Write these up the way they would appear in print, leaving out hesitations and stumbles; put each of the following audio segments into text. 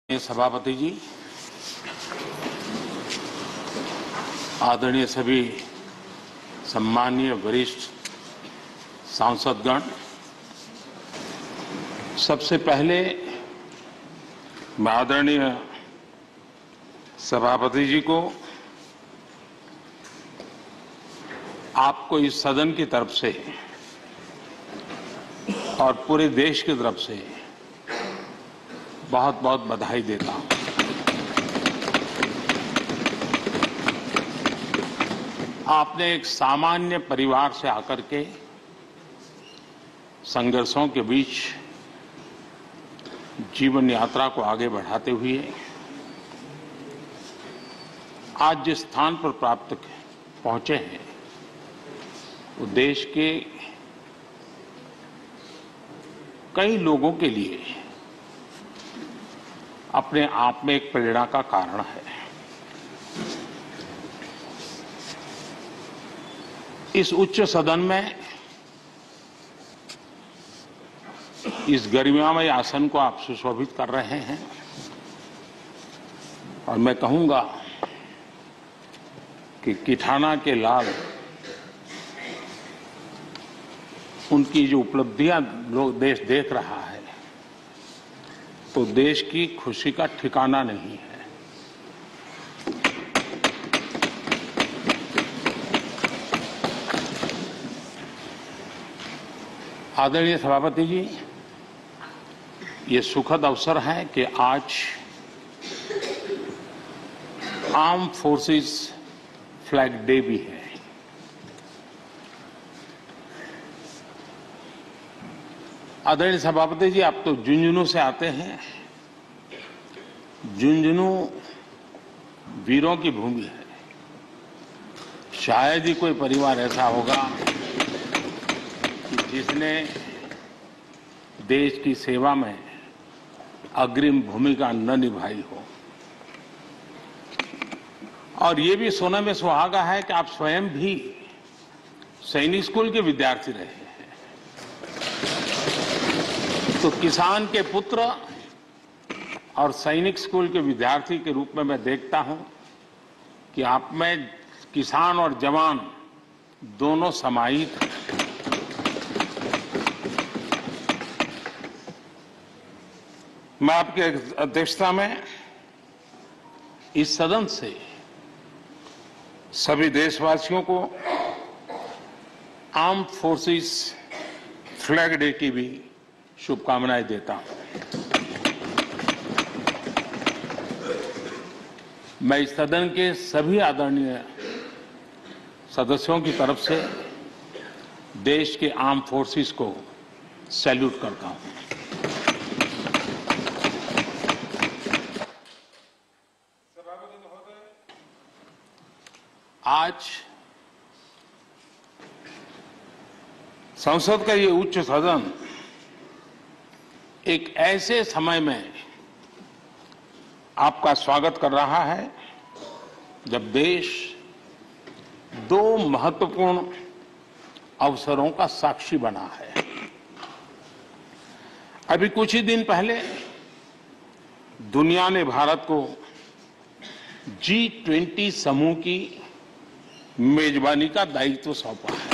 सभापति जी, आदरणीय सभी सम्माननीय वरिष्ठ सांसदगण, सबसे पहले मैं आदरणीय सभापति जी को आपको इस सदन की तरफ से और पूरे देश की तरफ से बहुत बहुत बधाई देता हूं। आपने एक सामान्य परिवार से आकर के संघर्षों के बीच जीवन यात्रा को आगे बढ़ाते हुए आज जिस स्थान पर पहुंचे हैं वो देश के कई लोगों के लिए अपने आप में एक प्रेरणा का कारण है। इस उच्च सदन में इस गरिमामय आसन को आप सुशोभित कर रहे हैं और मैं कहूंगा कि किठाना के लाल उनकी जो उपलब्धियां लोग देश देख रहा है तो देश की खुशी का ठिकाना नहीं है। आदरणीय सभापति जी, ये सुखद अवसर है कि आज आर्म फोर्सेस फ्लैग डे भी है। आदरणीय सभापति जी, आप तो झुंझुनू से आते हैं। झुंझुनू वीरों की भूमि है। शायद ही कोई परिवार ऐसा होगा कि जिसने देश की सेवा में अग्रिम भूमिका न निभाई हो। और ये भी सोने में सुहागा है कि आप स्वयं भी सैनिक स्कूल के विद्यार्थी रहे हैं। तो किसान के पुत्र और सैनिक स्कूल के विद्यार्थी के रूप में मैं देखता हूं कि आप में किसान और जवान दोनों समाहित हैं। मैं आपकी अध्यक्षता में इस सदन से सभी देशवासियों को आर्म फोर्सेस फ्लैग डे की भी शुभकामनाएं देता हूं। मैं इस सदन के सभी आदरणीय सदस्यों की तरफ से देश के आर्म फोर्सेस को सैल्यूट करता हूं। आज संसद का ये उच्च सदन एक ऐसे समय में आपका स्वागत कर रहा है जब देश दो महत्वपूर्ण अवसरों का साक्षी बना है। अभी कुछ ही दिन पहले दुनिया ने भारत को G20 समूह की मेजबानी का दायित्व सौंपा है।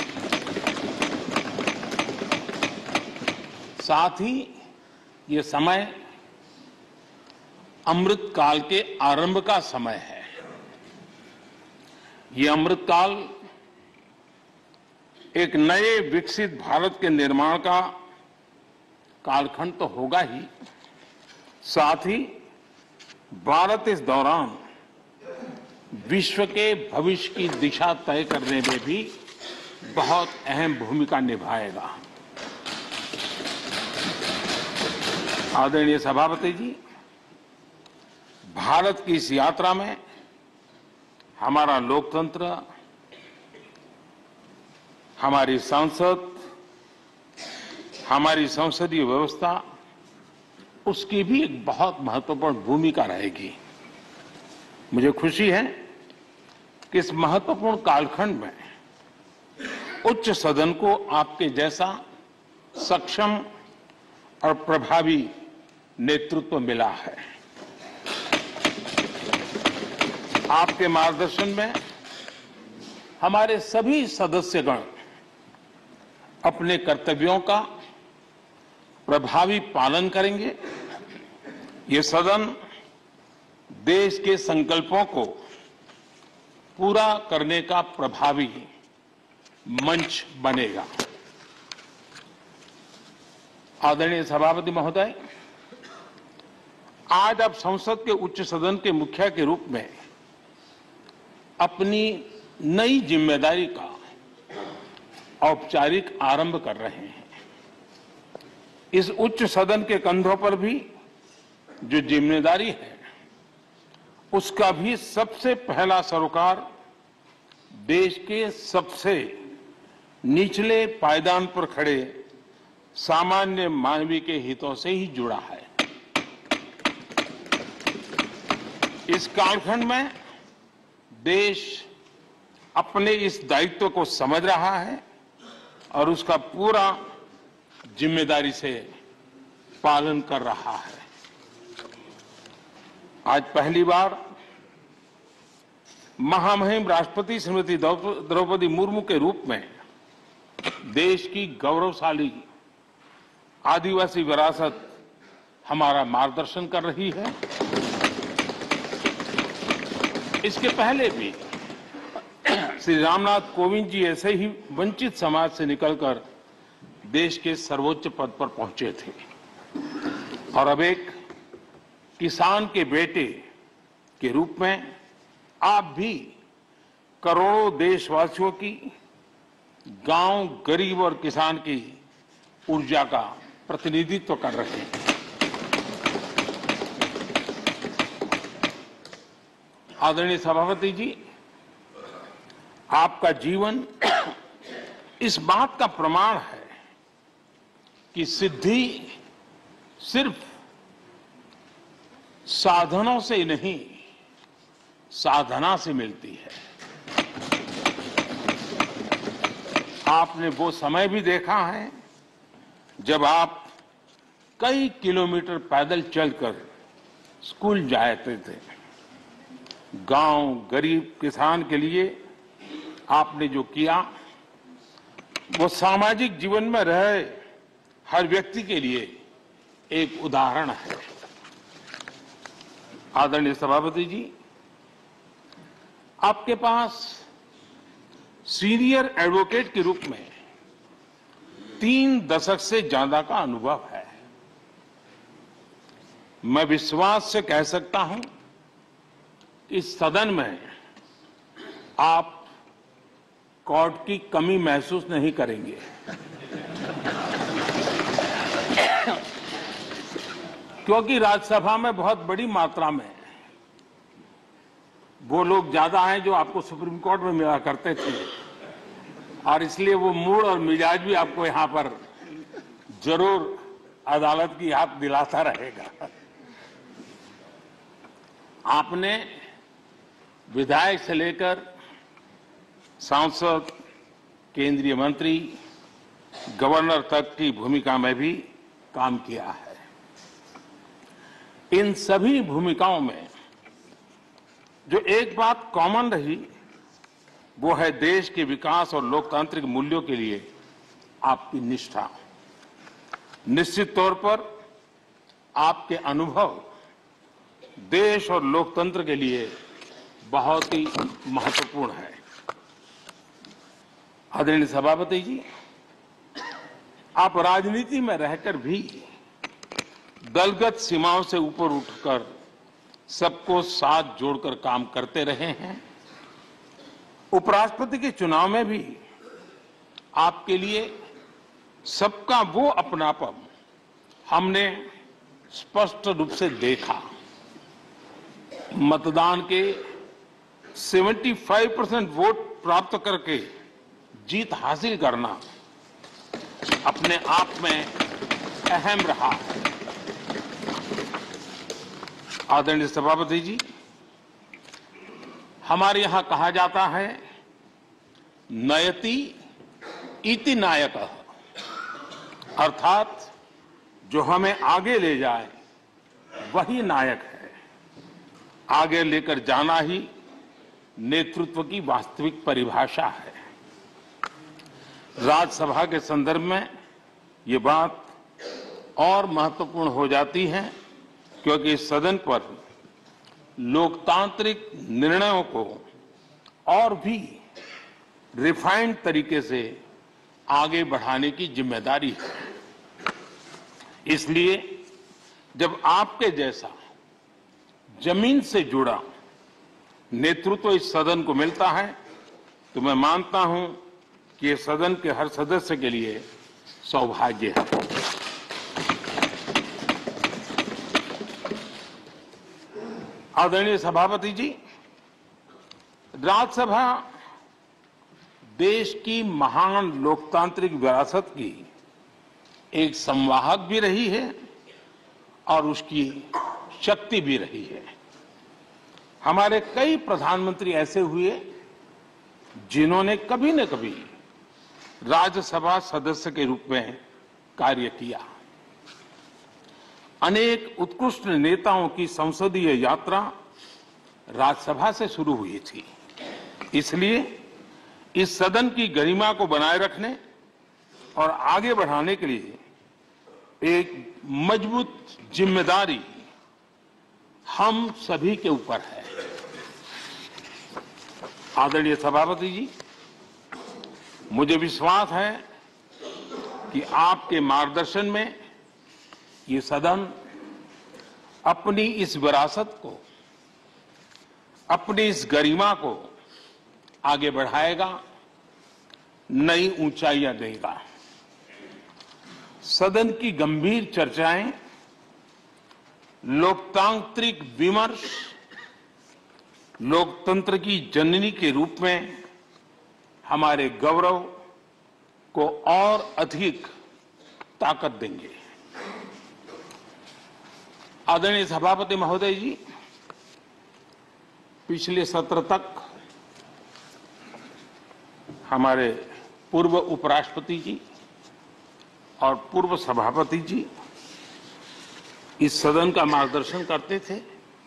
साथ ही ये समय अमृत काल के आरंभ का समय है। ये अमृत काल एक नए विकसित भारत के निर्माण का कालखंड तो होगा ही, साथ ही भारत इस दौरान विश्व के भविष्य की दिशा तय करने में भी बहुत अहम भूमिका निभाएगा। आदरणीय सभापति जी, भारत की इस यात्रा में हमारा लोकतंत्र, हमारी संसद, हमारी संसदीय व्यवस्था, उसकी भी एक बहुत महत्वपूर्ण भूमिका रहेगी। मुझे खुशी है कि इस महत्वपूर्ण कालखंड में उच्च सदन को आपके जैसा सक्षम और प्रभावी नेतृत्व मिला है। आपके मार्गदर्शन में हमारे सभी सदस्यगण अपने कर्तव्यों का प्रभावी पालन करेंगे। ये सदन देश के संकल्पों को पूरा करने का प्रभावी मंच बनेगा। आदरणीय सभापति महोदय, आज आप संसद के उच्च सदन के मुखिया के रूप में अपनी नई जिम्मेदारी का औपचारिक आरंभ कर रहे हैं। इस उच्च सदन के कंधों पर भी जो जिम्मेदारी है, उसका भी सबसे पहला सरोकार देश के सबसे निचले पायदान पर खड़े सामान्य मानवीय के हितों से ही जुड़ा है। इस कालखंड में देश अपने इस दायित्व को समझ रहा है और उसका पूरा जिम्मेदारी से पालन कर रहा है। आज पहली बार महामहिम राष्ट्रपति श्रीमती द्रौपदी मुर्मू के रूप में देश की गौरवशाली आदिवासी विरासत हमारा मार्गदर्शन कर रही है। इसके पहले भी श्री रामनाथ कोविंद जी ऐसे ही वंचित समाज से निकलकर देश के सर्वोच्च पद पर पहुंचे थे और अब एक किसान के बेटे के रूप में आप भी करोड़ों देशवासियों की, गांव, गरीब और किसान की ऊर्जा का प्रतिनिधित्व कर रहे हैं। आदरणीय सभापति जी, आपका जीवन इस बात का प्रमाण है कि सिद्धि सिर्फ साधनों से ही नहीं, साधना से मिलती है। आपने वो समय भी देखा है जब आप कई किलोमीटर पैदल चलकर स्कूल जाते थे। गांव, गरीब, किसान के लिए आपने जो किया वो सामाजिक जीवन में रहे हर व्यक्ति के लिए एक उदाहरण है। आदरणीय सभापति जी, आपके पास सीनियर एडवोकेट के रूप में 3 दशक से ज्यादा का अनुभव है। मैं विश्वास से कह सकता हूं, इस सदन में आप कोर्ट की कमी महसूस नहीं करेंगे। क्योंकि राज्यसभा में बहुत बड़ी मात्रा में वो लोग ज्यादा हैं जो आपको सुप्रीम कोर्ट में मिला करते थे और इसलिए वो मूड और मिजाज भी आपको यहां पर जरूर अदालत की याद दिलाता रहेगा। आपने विधायक से लेकर सांसद, केंद्रीय मंत्री, गवर्नर तक की भूमिका में भी काम किया है। इन सभी भूमिकाओं में जो एक बात कॉमन रही वो है देश के विकास और लोकतांत्रिक मूल्यों के लिए आपकी निष्ठा। निश्चित तौर पर आपके अनुभव देश और लोकतंत्र के लिए बहुत ही महत्वपूर्ण है। आदरणीय सभापति जी, आप राजनीति में रहकर भी दलगत सीमाओं से ऊपर उठकर सबको साथ जोड़कर काम करते रहे हैं। उपराष्ट्रपति के चुनाव में भी आपके लिए सबका वो अपनापन हमने स्पष्ट रूप से देखा। मतदान के 75% वोट प्राप्त करके जीत हासिल करना अपने आप में अहम रहा है। आदरणीय सभापति जी, हमारे यहां कहा जाता है नयति इति नायकः, अर्थात जो हमें आगे ले जाए वही नायक है। आगे लेकर जाना ही नेतृत्व की वास्तविक परिभाषा है। राज्यसभा के संदर्भ में ये बात और महत्वपूर्ण हो जाती है क्योंकि इस सदन पर लोकतांत्रिक निर्णयों को और भी रिफाइंड तरीके से आगे बढ़ाने की जिम्मेदारी है। इसलिए जब आपके जैसा जमीन से जुड़ा नेतृत्व इस सदन को मिलता है तो मैं मानता हूं कि ये सदन के हर सदस्य के लिए सौभाग्य है। आदरणीय सभापति जी, राज्यसभा देश की महान लोकतांत्रिक विरासत की एक संवाहक भी रही है और उसकी शक्ति भी रही है। हमारे कई प्रधानमंत्री ऐसे हुए जिन्होंने कभी न कभी राज्यसभा सदस्य के रूप में कार्य किया। अनेक उत्कृष्ट नेताओं की संसदीय यात्रा राज्यसभा से शुरू हुई थी। इसलिए इस सदन की गरिमा को बनाए रखने और आगे बढ़ाने के लिए एक मजबूत जिम्मेदारी हम सभी के ऊपर है। आदरणीय सभापति जी, मुझे विश्वास है कि आपके मार्गदर्शन में ये सदन अपनी इस विरासत को, अपनी इस गरिमा को आगे बढ़ाएगा, नई ऊंचाइयां देगा। सदन की गंभीर चर्चाएं, लोकतांत्रिक विमर्श लोकतंत्र की जननी के रूप में हमारे गौरव को और अधिक ताकत देंगे। आदरणीय सभापति महोदय जी, पिछले सत्र तक हमारे पूर्व उपराष्ट्रपति जी और पूर्व सभापति जी इस सदन का मार्गदर्शन करते थे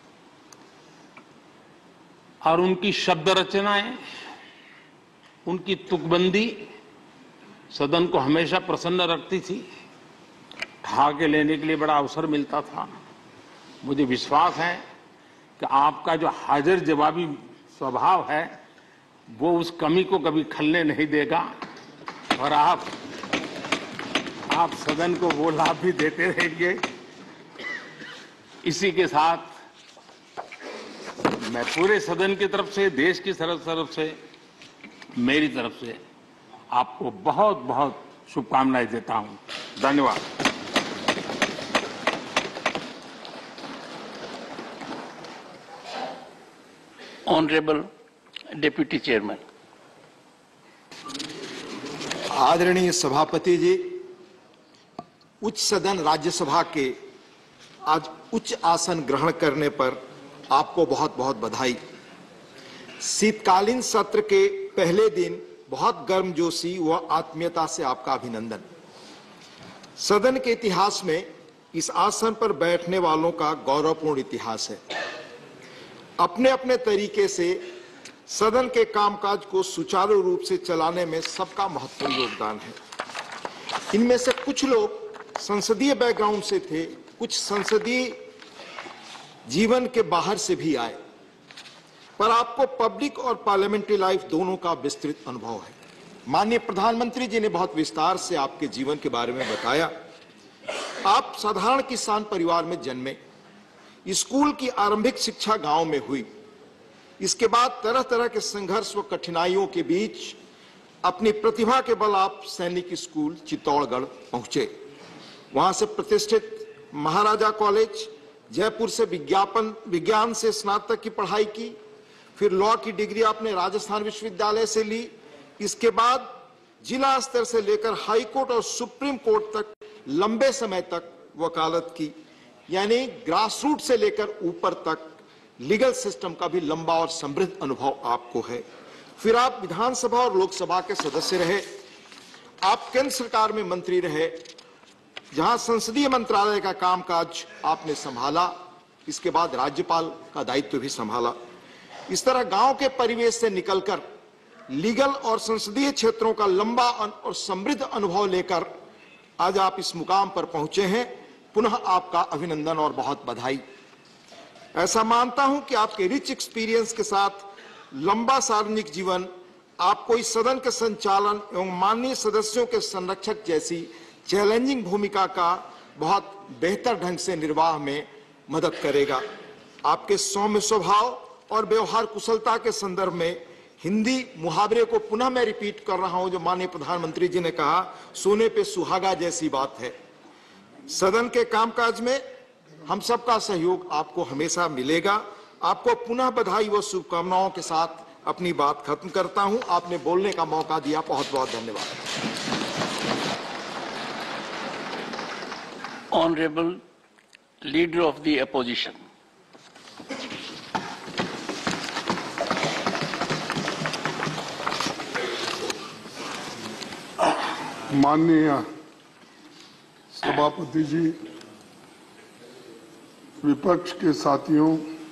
और उनकी शब्द रचनाएं, उनकी तुकबंदी सदन को हमेशा प्रसन्न रखती थी। ठहाके लेने के लिए बड़ा अवसर मिलता था। मुझे विश्वास है कि आपका जो हाजिर जवाबी स्वभाव है वो उस कमी को कभी खलने नहीं देगा और आप सदन को वो लाभ भी देते रहेंगे। इसी के साथ मैं पूरे सदन की तरफ से, देश की तरफ से, मेरी तरफ से आपको बहुत बहुत शुभकामनाएं देता हूं। धन्यवाद। Honourable deputy chairman. आदरणीय सभापति जी, उच्च सदन राज्यसभा के आज उच्च आसन ग्रहण करने पर आपको बहुत बहुत बधाई। शीतकालीन सत्र के पहले दिन बहुत गर्मजोशी व आत्मीयता से आपका अभिनंदन। सदन के इतिहास में इस आसन पर बैठने वालों का गौरवपूर्ण इतिहास है। अपने अपने तरीके से सदन के कामकाज को सुचारू रूप से चलाने में सबका महत्वपूर्ण योगदान है। इनमें से कुछ लोग संसदीय बैकग्राउंड से थे, कुछ संसदीय जीवन के बाहर से भी आए, पर आपको पब्लिक और पार्लियामेंट्री लाइफ दोनों का विस्तृत अनुभव है। माननीय प्रधानमंत्री जी ने बहुत विस्तार से आपके जीवन के बारे में बताया। आप साधारण किसान परिवार में जन्मे, स्कूल की आरंभिक शिक्षा गांव में हुई। इसके बाद तरह तरह के संघर्ष व कठिनाइयों के बीच अपनी प्रतिभा के बल आप सैनिक स्कूल चित्तौड़गढ़ पहुंचे। वहां से प्रतिष्ठित महाराजा कॉलेज जयपुर से विज्ञान से स्नातक की पढ़ाई की। फिर लॉ की डिग्री आपने राजस्थान विश्वविद्यालय से ली। इसके बाद जिला स्तर से लेकर हाई कोर्ट और सुप्रीम कोर्ट तक लंबे समय तक वकालत की, यानी ग्रास रूट से लेकर ऊपर तक लीगल सिस्टम का भी लंबा और समृद्ध अनुभव आपको है। फिर आप विधानसभा और लोकसभा के सदस्य रहे। आप केंद्र सरकार में मंत्री रहे, जहां संसदीय मंत्रालय का कामकाज आपने संभाला। इसके बाद राज्यपाल का दायित्व भी संभाला। इस तरह गांव के परिवेश से निकलकर लीगल और संसदीय क्षेत्रों का लंबा और समृद्ध अनुभव लेकर आज आप इस मुकाम पर पहुंचे हैं। पुनः आपका अभिनंदन और बहुत बधाई। ऐसा मानता हूं कि आपके रिच एक्सपीरियंस के साथ लंबा सार्वजनिक जीवन आपको इस सदन के संचालन एवं माननीय सदस्यों के संरक्षक जैसी चैलेंजिंग भूमिका का बहुत बेहतर ढंग से निर्वाह में मदद करेगा। आपके सौम्य स्वभाव और व्यवहार कुशलता के संदर्भ में हिंदी मुहावरे को पुनः मैं रिपीट कर रहा हूं, जो माननीय प्रधानमंत्री जी ने कहा, सोने पे सुहागा जैसी बात है। सदन के कामकाज में हम सबका सहयोग आपको हमेशा मिलेगा। आपको पुनः बधाई व शुभकामनाओं के साथ अपनी बात खत्म करता हूं। आपने बोलने का मौका दिया, बहुत बहुत धन्यवाद। Honorable Leader of the Opposition. माननीय सभापति जी, विपक्ष के साथियों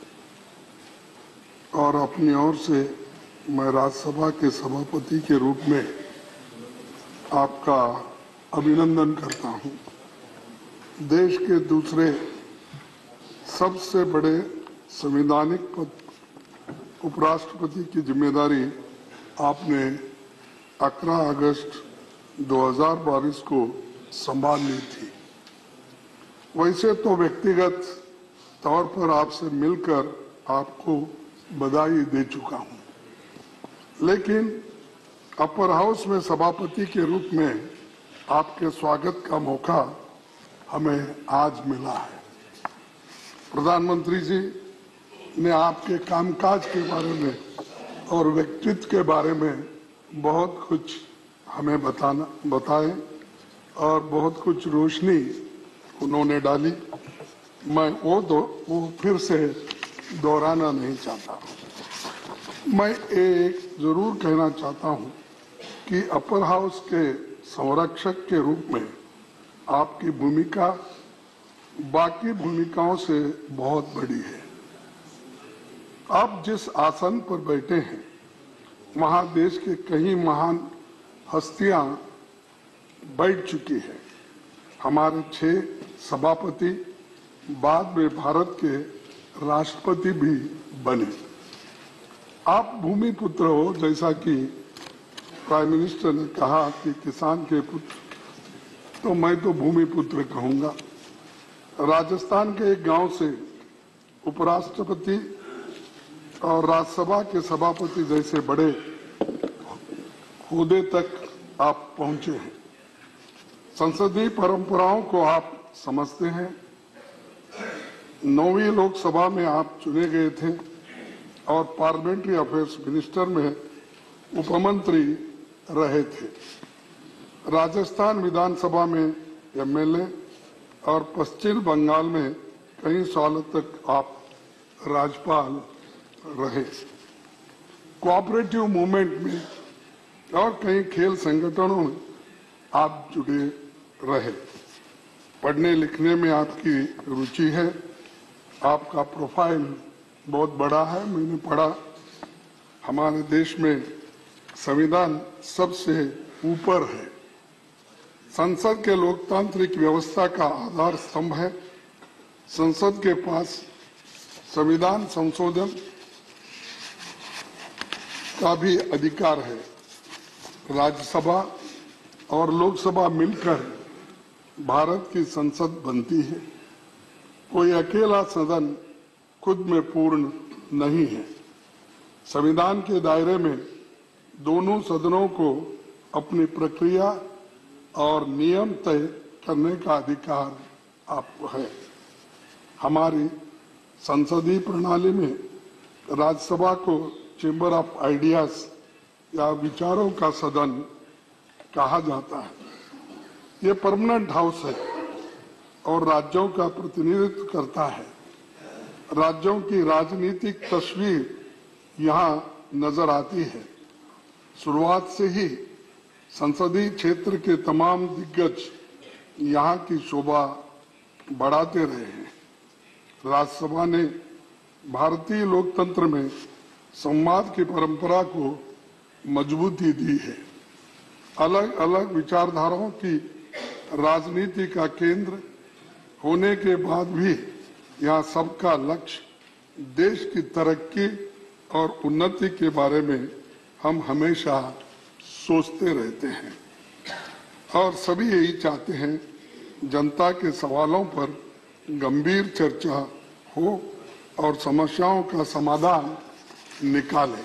और अपनी ओर से मैं राज्यसभा के सभापति के रूप में आपका अभिनंदन करता हूं। देश के दूसरे सबसे बड़े संवैधानिक पद उपराष्ट्रपति की जिम्मेदारी आपने 11 अगस्त 2022 को संभाल ली थी। वैसे तो व्यक्तिगत तौर पर आपसे मिलकर आपको बधाई दे चुका हूं, लेकिन अपर हाउस में सभापति के रूप में आपके स्वागत का मौका हमें आज मिला है। प्रधानमंत्री जी ने आपके कामकाज के बारे में और व्यक्तित्व के बारे में बहुत कुछ हमें बताए और बहुत कुछ रोशनी उन्होंने डाली। मैं वो फिर से दोहराना नहीं चाहता। मैं एक जरूर कहना चाहता हूं कि अपर हाउस के संरक्षक के रूप में आपकी भूमिका बाकी भूमिकाओं से बहुत बड़ी है। आप जिस आसन पर बैठे हैं वहां देश के कई महान हस्तियां बैठ चुकी हैं। हमारे 6 सभापति बाद में भारत के राष्ट्रपति भी बने। आप भूमि पुत्र हो, जैसा कि प्राइम मिनिस्टर ने कहा कि किसान के पुत्र, तो मैं तो भूमि पुत्र कहूंगा। राजस्थान के एक गांव से उपराष्ट्रपति और राज्यसभा के सभापति जैसे बड़े ओहदे तक आप पहुंचे हैं। संसदीय परंपराओं को आप समझते हैं। 9वीं लोकसभा में आप चुने गए थे और पार्लियामेंट्री अफेयर्स मिनिस्टर में उपमंत्री रहे थे। राजस्थान विधानसभा में एमएलए और पश्चिम बंगाल में कई सालों तक आप राज्यपाल रहे। कोऑपरेटिव मूवमेंट में और कई खेल संगठनों में आप जुड़े रहे। पढ़ने लिखने में आपकी रुचि है। आपका प्रोफाइल बहुत बड़ा है। मैंने पढ़ा, हमारे देश में संविधान सबसे ऊपर है। संसद के लोकतांत्रिक व्यवस्था का आधार स्तंभ है। संसद के पास संविधान संशोधन का भी अधिकार है। राज्यसभा और लोकसभा मिलकर भारत की संसद बनती है। कोई अकेला सदन खुद में पूर्ण नहीं है। संविधान के दायरे में दोनों सदनों को अपनी प्रक्रिया और नियम तय करने का अधिकार आपको है। हमारी संसदीय प्रणाली में राज्यसभा को चेंबर ऑफ आइडियाज या विचारों का सदन कहा जाता है। ये परमानेंट हाउस है और राज्यों का प्रतिनिधित्व करता है। राज्यों की राजनीतिक तस्वीर यहाँ नजर आती है। शुरुआत से ही संसदीय क्षेत्र के तमाम दिग्गज यहाँ की शोभा बढ़ाते रहे हैं। राज्यसभा ने भारतीय लोकतंत्र में संवाद की परंपरा को मजबूती दी है। अलग अलग विचारधाराओं की राजनीति का केंद्र होने के बाद भी यहाँ सबका लक्ष्य देश की तरक्की और उन्नति के बारे में हम हमेशा सोचते रहते हैं और सभी यही चाहते हैं जनता के सवालों पर गंभीर चर्चा हो और समस्याओं का समाधान निकाले।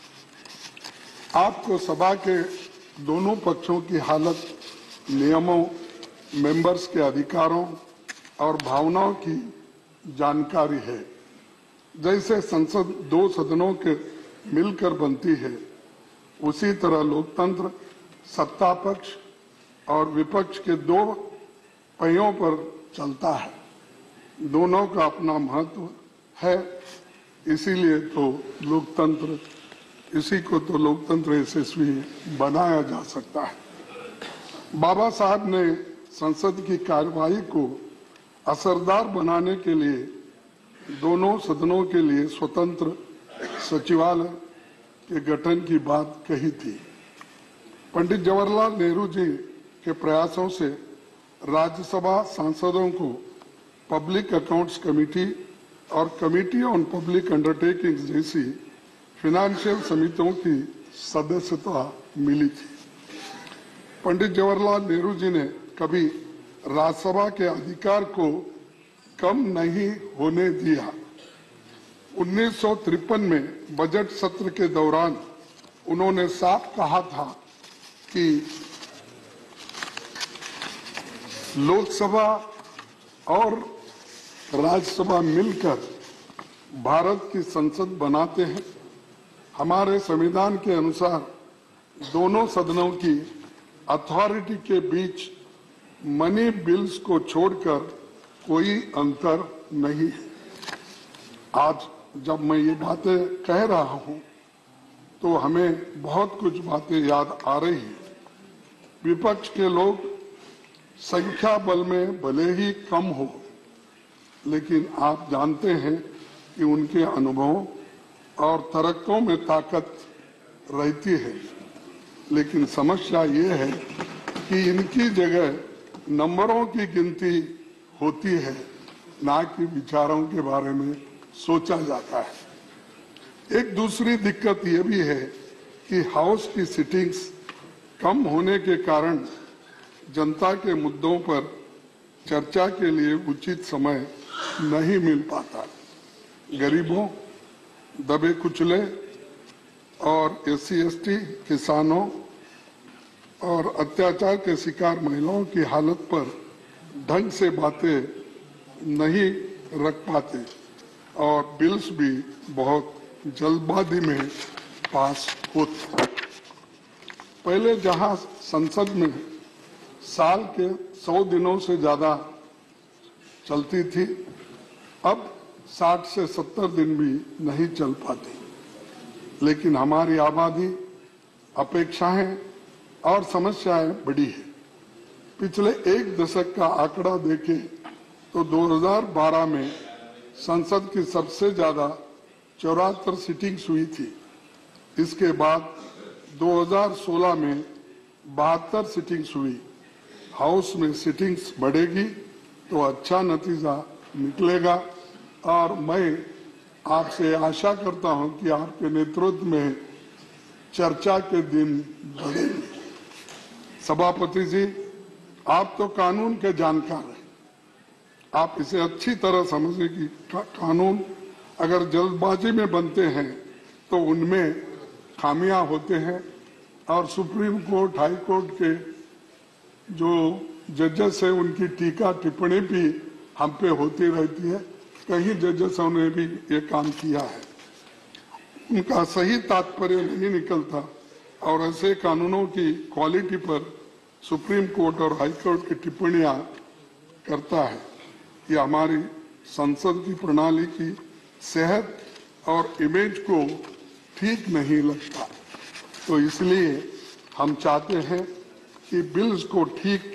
आपको सभा के दोनों पक्षों की हालत, नियमों, मेंबर्स के अधिकारों और भावनाओं की जानकारी है। जैसे संसद दो सदनों के मिलकर बनती है, उसी तरह लोकतंत्र सत्ता पक्ष और विपक्ष के दो पहियों पर चलता है। दोनों का अपना महत्व है, इसीलिए तो लोकतंत्र, इसी को तो लोकतंत्र यशस्वी बनाया जा सकता है। बाबा साहब ने संसद की कार्यवाही को असरदार बनाने के लिए दोनों सदनों के लिए स्वतंत्र सचिवालय के गठन की बात कही थी। पंडित जवाहरलाल नेहरू जी के प्रयासों से राज्यसभा सांसदों को पब्लिक अकाउंट्स कमेटी और कमेटी ऑन पब्लिक अंडरटेकिंग्स जैसी फाइनेंशियल समितियों की सदस्यता मिली थी। पंडित जवाहरलाल नेहरू जी ने कभी राज्यसभा के अधिकार को कम नहीं होने दिया। 1953 में बजट सत्र के दौरान उन्होंने साफ कहा था कि लोकसभा और राज्यसभा मिलकर भारत की संसद बनाते हैं। हमारे संविधान के अनुसार दोनों सदनों की अथॉरिटी के बीच मनी बिल्स को छोड़कर कोई अंतर नहीं है। आज जब मैं ये बातें कह रहा हूं तो हमें बहुत कुछ बातें याद आ रही है। विपक्ष के लोग संख्या बल में भले ही कम हो, लेकिन आप जानते हैं कि उनके अनुभवों और तर्कों में ताकत रहती है। लेकिन समस्या ये है कि इनकी जगह नंबरों की गिनती होती है, ना कि विचारों के बारे में सोचा जाता है। एक दूसरी दिक्कत ये भी है कि हाउस की सिटिंग्स कम होने के कारण जनता के मुद्दों पर चर्चा के लिए उचित समय नहीं मिल पाता। गरीबों, दबे कुचले और SC/ST किसानों और अत्याचार के शिकार महिलाओं की हालत पर ढंग से बातें नहीं रख पाते और बिल्स भी बहुत जल्दबाजी में पास होते। पहले जहां संसद में साल के 100 दिनों से ज्यादा चलती थी, अब 60 से 70 दिन भी नहीं चल पाती। लेकिन हमारी आबादी, अपेक्षाएं और समस्याएं बड़ी है। पिछले एक दशक का आंकड़ा देखें तो 2012 में संसद की सबसे ज्यादा 74 सिटिंग्स हुई थी। इसके बाद 2016 में 72 सिटिंग्स हुई। हाउस में सिटिंग्स बढ़ेगी तो अच्छा नतीजा निकलेगा और मैं आपसे आशा करता हूं कि आपके नेतृत्व में चर्चा के दिन बढ़ेंगे। सभापति जी, आप तो कानून के जानकार हैं। आप इसे अच्छी तरह समझे कि कानून अगर जल्दबाजी में बनते हैं तो उनमें खामियां होते हैं और सुप्रीम कोर्ट, हाई कोर्ट के जो जजेस है उनकी टीका टिप्पणी भी हम पे होती रहती है। कई जजेसों ने भी ये काम किया है, उनका सही तात्पर्य नहीं निकलता और ऐसे कानूनों की क्वालिटी पर सुप्रीम कोर्ट और हाई कोर्ट की टिप्पणियां करता है। ये हमारी संसद की प्रणाली की सेहत और इमेज को ठीक नहीं लगता। तो इसलिए हम चाहते हैं कि बिल्स को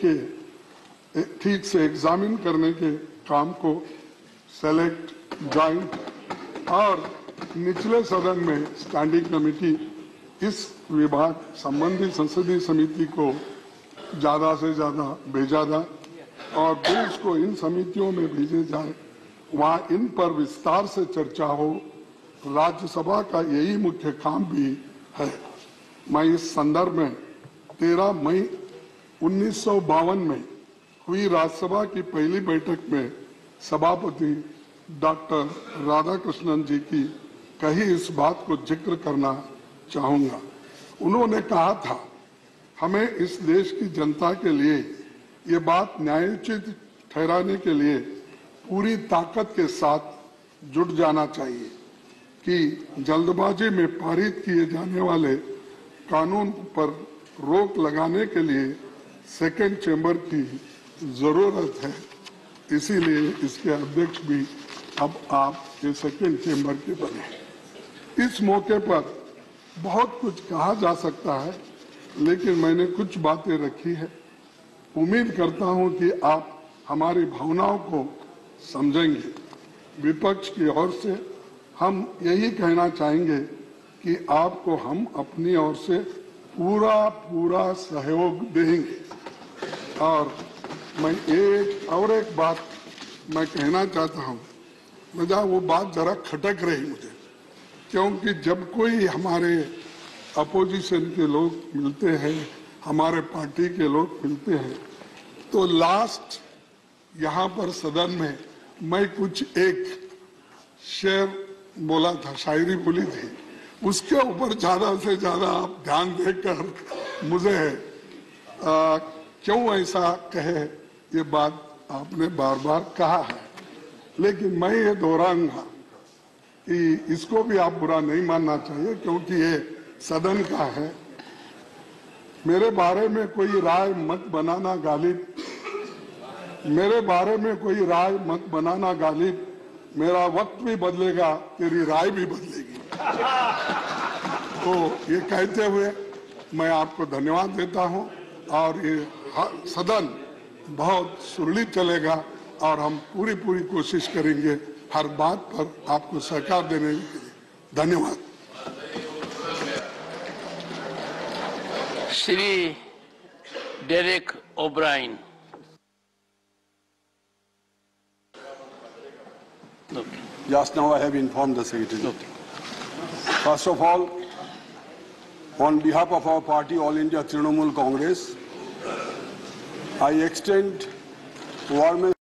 ठीक से एग्जामिन करने के काम को सेलेक्ट, जॉइंट और निचले सदन में स्टैंडिंग कमेटी इस विभाग संबंधी संसदीय समिति को ज्यादा से ज्यादा भेजा जाए और बिल्स को इन समितियों में भेजे जाए, वहां इन पर विस्तार से चर्चा हो। राज्यसभा का यही मुख्य काम भी है। मैं इस संदर्भ में 13 मई 1952 में हुई राज्यसभा की पहली बैठक में सभापति डॉक्टर राधाकृष्णन जी की कही इस बात को जिक्र करना चाहूंगा। उन्होंने कहा था, हमें इस देश की जनता के लिए ये बात न्यायोचित ठहराने के लिए पूरी ताकत के साथ जुट जाना चाहिए कि जल्दबाजी में पारित किए जाने वाले कानून पर रोक लगाने के लिए सेकेंड चेंबर की जरूरत है। इसीलिए इसके अध्यक्ष भी अब आप ये सेकेंड चेंबर के बने। इस मौके पर बहुत कुछ कहा जा सकता है, लेकिन मैंने कुछ बातें रखी है। उम्मीद करता हूं कि आप हमारी भावनाओं को समझेंगे। विपक्ष की ओर से हम यही कहना चाहेंगे कि आपको हम अपनी ओर से पूरा सहयोग देंगे। और मैं एक बात मैं कहना चाहता हूं, मुझे वो बात जरा खटक रही मुझे, क्योंकि जब कोई हमारे अपोजिशन के लोग मिलते हैं, हमारे पार्टी के लोग मिलते हैं, तो लास्ट यहाँ पर सदन में मैं कुछ एक शेर बोला था, शायरी बोली थी, उसके ऊपर ज्यादा से ज्यादा आप ध्यान देकर मुझे क्यों ऐसा कहे ये बात आपने बार बार कहा है, लेकिन मैं ये दोहराऊंगा कि इसको भी आप बुरा नहीं मानना चाहिए, क्योंकि ये सदन का है। मेरे बारे में कोई राय मत बनाना गालिब, मेरे बारे में कोई राय मत बनाना गालिब, मेरा वक्त भी बदलेगा, तेरी राय भी बदलेगी। तो ये कहते हुए मैं आपको धन्यवाद देता हूं और ये सदन बहुत सुरक्षित चलेगा और हम पूरी कोशिश करेंगे हर बात पर आपको सहकार देने के लिए। धन्यवाद। Shri Derek O'Brien. Just now I have informed the Secretary. First of all, on behalf of our party, All India Trinamool Congress, I extend warmest